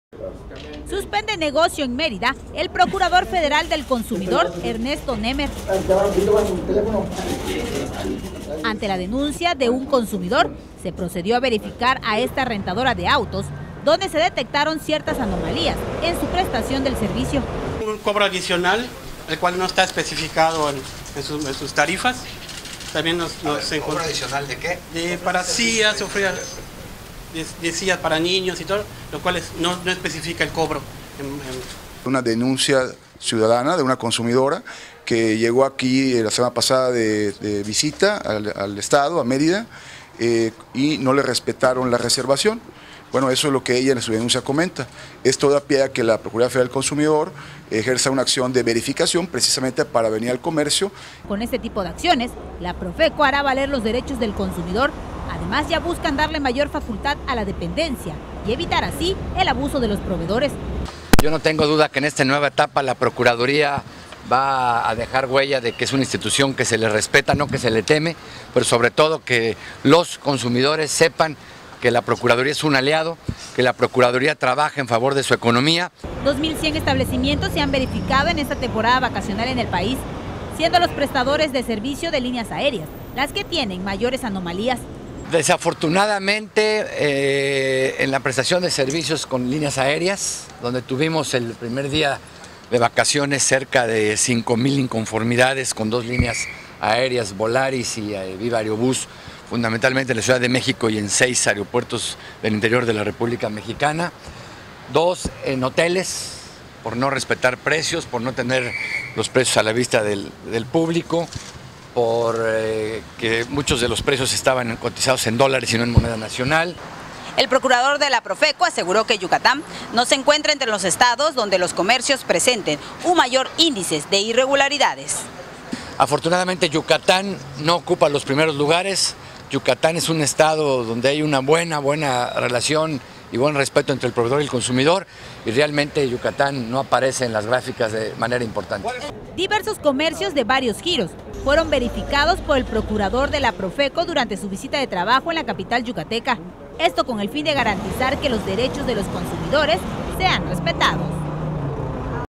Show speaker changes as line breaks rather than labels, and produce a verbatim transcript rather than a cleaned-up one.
Suspende negocio en Mérida el procurador federal del consumidor, Ernesto Nemer. Ante la denuncia de un consumidor, se procedió a verificar a esta rentadora de autos, donde se detectaron ciertas anomalías en su prestación del servicio.
Un cobro adicional, el cual no está especificado en, en, sus, en sus tarifas. También nos, nos
ver, ¿cobro adicional de qué?
De para sillas, sufrir de, de sillas para niños y todo, lo cual es, no, no especifica el cobro. En, en...
Una denuncia ciudadana de una consumidora que llegó aquí la semana pasada de, de visita al, al estado, a Mérida, eh, y no le respetaron la reservación. Bueno, eso es lo que ella en su denuncia comenta. Esto da pie a que la Procuraduría Federal del Consumidor ejerza una acción de verificación precisamente para venir al comercio.
Con este tipo de acciones, la Profeco hará valer los derechos del consumidor. Además, ya buscan darle mayor facultad a la dependencia y evitar así el abuso de los proveedores.
Yo no tengo duda que en esta nueva etapa la Procuraduría va a dejar huella de que es una institución que se le respeta, no que se le teme, pero sobre todo que los consumidores sepan que la Procuraduría es un aliado, que la Procuraduría trabaja en favor de su economía.
dos mil cien establecimientos se han verificado en esta temporada vacacional en el país, siendo los prestadores de servicio de líneas aéreas las que tienen mayores anomalías.
Desafortunadamente, eh, en la prestación de servicios con líneas aéreas, donde tuvimos el primer día de vacaciones cerca de cinco mil inconformidades con dos líneas aéreas, Volaris y eh, Viva Aerobús, fundamentalmente en la Ciudad de México y en seis aeropuertos del interior de la República Mexicana. Dos, en hoteles, por no respetar precios, por no tener los precios a la vista del, del público, por eh, que muchos de los precios estaban cotizados en dólares y no en moneda nacional.
El procurador de la Profeco aseguró que Yucatán no se encuentra entre los estados donde los comercios presenten un mayor índice de irregularidades.
Afortunadamente Yucatán no ocupa los primeros lugares. Yucatán es un estado donde hay una buena, buena relación y buen respeto entre el proveedor y el consumidor, y realmente Yucatán no aparece en las gráficas de manera importante.
Diversos comercios de varios giros fueron verificados por el procurador de la Profeco durante su visita de trabajo en la capital yucateca. Esto con el fin de garantizar que los derechos de los consumidores sean respetados.